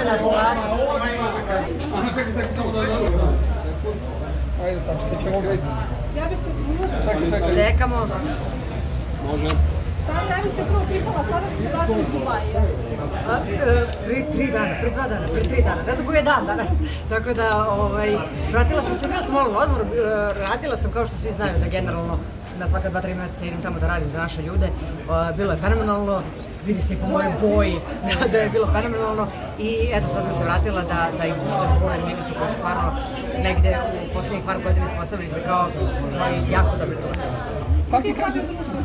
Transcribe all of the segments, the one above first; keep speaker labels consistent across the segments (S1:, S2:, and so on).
S1: Aha, čekaj, samo da... Ajde sad, čekaj, ćemo gledati. Čekaj.
S2: Čekamo.
S1: Može.
S3: Najviše prvo pitala, kada ste se vratili u Dubai?
S2: Prije 3 dana, prije 2 dana, prije 3 dana, ne znam koji je dan danas. Tako da, vratila sam se, bila sam malo na odmor, radila sam kao što svi znaju da generalno na svaka 2-3 mjeseca idem tamo da radim za naše ljude. Bilo je fenomenalno, vidi se i po mojoj boji da je bilo fenomenalno i eto sad sam se vratila da ih uštem u Boran Milicu koji su stvarno negde u poslednjih par godina ispostavili se kao jako dobri ljudi.
S1: Kako ti kaže?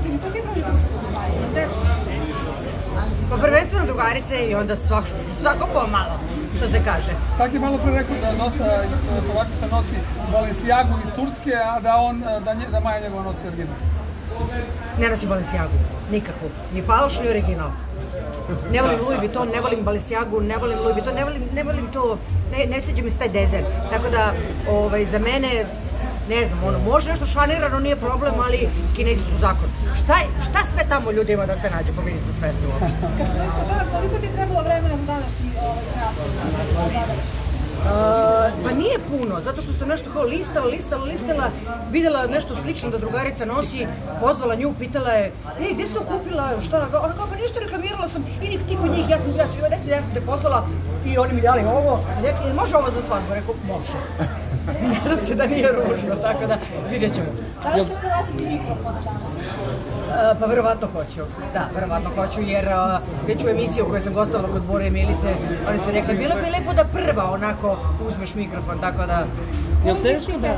S2: Pa prvenstveno drugarice i onda svako pomalo, što se kaže.
S1: Tako je malo pre rekao da dosta pevačica nosi Balenciagu iz Turske, a da Maja njegova nosi original.
S2: Ne nosi Balenciagu, nikako. Ni falš, ni original. Ne volim Louis Vuitton, ne volim Balenciagu, ne volim Louis Vuitton, ne volim to, ne sviđa mi se taj dezen. Tako da, za mene, ne znam, može nešto šanirano, nije problem, ali Kinezi su zakon. Šta sve tamo ljudi ima da se nađe, pa vi niste svesni uopšte?
S3: Kad ste isto danas, koliko ti je trebalo vremena za današnji kreator?
S2: Pa nije puno, zato što sam nešto kao listala, videla nešto slično da drugarica nosi, pozvala nju, pitala je, gdje si to kupila, šta, ona kao, pa ništa, reklamirala sam i ti kod njih, ja sam te poslala i oni mi dali ovo, rekli, može ovo za svadbu, rekao, može. Nadam se da nije ružno, tako da vidjet ćemo.
S3: Da li ćete vratiti mikrofona danas?
S2: Pa verovatno hoću, da, verovatno hoću, jer već u emisiju u kojoj sam gostovala kod Bore i Milice, oni su rekli, bilo bi lepo da prva onako uzmeš mikrofon, tako da...
S4: Jel teško da...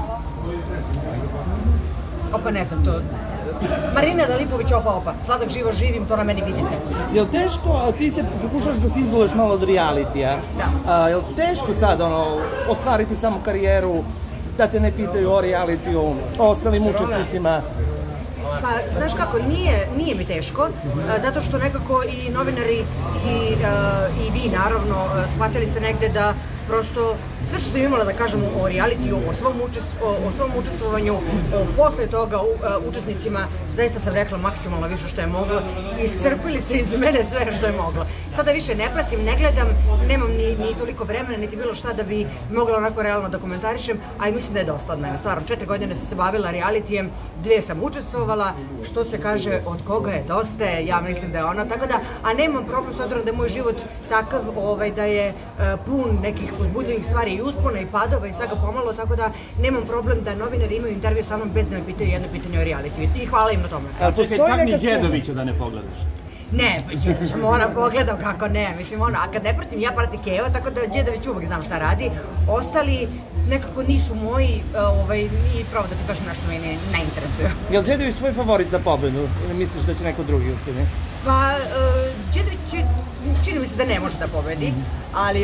S2: Opa, ne znam, to... Marina Dalipović, opa, sladak živo živim, to na meni vidi se.
S4: Jel teško, ti se pokušaš da se izoluješ malo od realitija, jel teško sad ostvariti samo karijeru, da te ne pitaju o realitiju, o ostalim učesnicima?
S2: Pa, znaš kako, nije mi teško, zato što nekako i novinari i vi, naravno, shvatili ste negde da prosto sve što sam imala da kažem o realitiju, o svom učestvovanju, posle toga učesnicima, zaista sam rekla maksimalno više što je moglo i iscrpili ste iz mene sve što je moglo. Sada više ne pratim, ne gledam, nemam ni toliko vremena, niti bilo šta da bi mogla onako realno da komentarišem, a i mislim da je dosta od mene. Stvarno, 4 godine sam se bavila realitijem, 2 sam učestvovala, što se kaže, od koga je dosta, ja mislim da je ona, tako da, a nemam problem s obzirom da je moj život takav da je pun nekih uzbudljivih stvari i uspona i padova i svega pomalo, tako da nemam problem da novinari imaju intervju sa mnom bez da me pitaju jedno pitanje o realitiju i hvala im na tome.
S5: Čekaj, čak ni Đedovića da ne pogledaš?
S2: Ne, pa Đedovića moram pogledam, kako ne, mislim a kad ne pratim, ja pratim Keva, tako da Đedović uvek znam šta radi, ostali nekako nisu moji i pravo da ti kažem nešto me ne interesuje.
S4: Je li Đedović tvoj favorit za pobedu ili misliš da će neko drugi uspjeti?
S2: Pa, Đedović čini mi se da ne može da pobedi, ali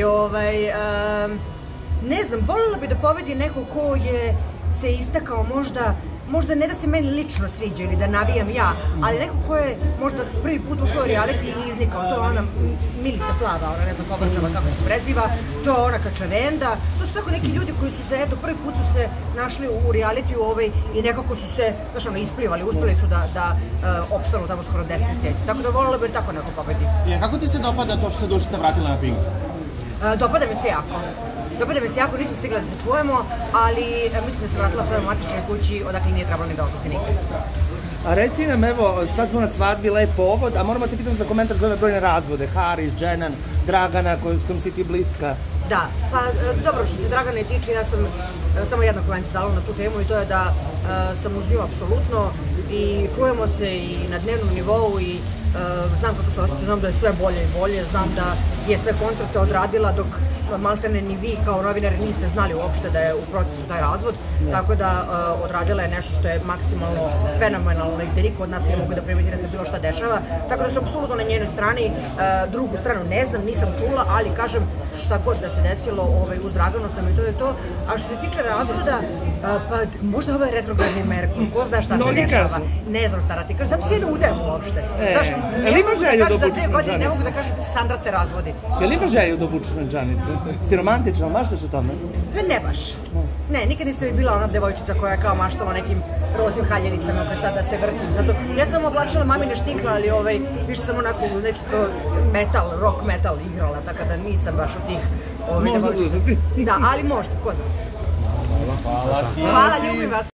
S2: ne znam, voljela bi da pobedi neko ko je se istakao možda ne da se meni lično sviđa ili da navijam ja, ali neko ko je možda prvi put ušao u reality i iznikao, to je ona Milica Plava, ona ne znam Kovačeva kako se preziva, to je ona Kačarenda, to su tako neki ljudi koji su se, eto, prvi put su se našli u realitiju i nekako su se, znaš ono, isplivali, uspjeli su da opstanu tamo skoro 10 mjeseci, tako da voljela bi tako neko pobedi.
S5: Kako ti se dopada to što se Dušica vratila na Pink?
S2: Dopada mi se jako. Dopada mi se jako, nismo stigla da se čujemo, ali mislim da se vratila svojoj matičnoj kući, odakle nije trebalo ni da odlazi nikad.
S4: A reci nam, evo, sad smo na svadbi, lep povod, a moramo te pitati za komentar za ove brojne razvode, Haris, Dženan, Dragana, s kojom si ti bliska.
S2: Da, pa dobro, što se Dragane tiče, ja sam samo jedno komentar dala na tu temu i to je da sam uz nju apsolutno i čujemo se i na dnevnom nivou i znam kako se osjeća, znam da je sve bolje i bolje, znam da je sve kontrakte odradila dok maltene ni vi kao novinari niste znali uopšte da je u procesu taj razvod, tako da odradila je nešto što je maksimalno fenomenalno i gde niko od nas nije mogu da primeti da se bilo šta dešava, tako da sam apsolutno na njenoj strani, drugu stranu ne znam, nisam čula, ali kažem šta god da se desilo, uz Draganu sam i to je to, a što se tiče razvoda, pa možda ovo je retrogradni Merkur, ko zna šta se dešava, ne znam šta da ti kažem, zato se ne udajem uopšte.
S4: Je li ima želju da obučeš
S2: venčanicu? Ne mogu da kažem, Sandra se razvodi.
S4: Je li ima želju da obučeš venčanicu? Si romantična, maštaš o tome?
S2: Ne baš. Ne, nikad nisam bila ona devojčica koja je kao maštala nekim rozim haljenicama, pa sad da se vrtim. Ja sam oblačila mamine štikle, ali više sam onako neki metal, rock metal igrala, tako da nisam baš od tih devojčica. Da, ali možda, ko zna.
S4: Hvala.
S2: Hvala, ljubim vas.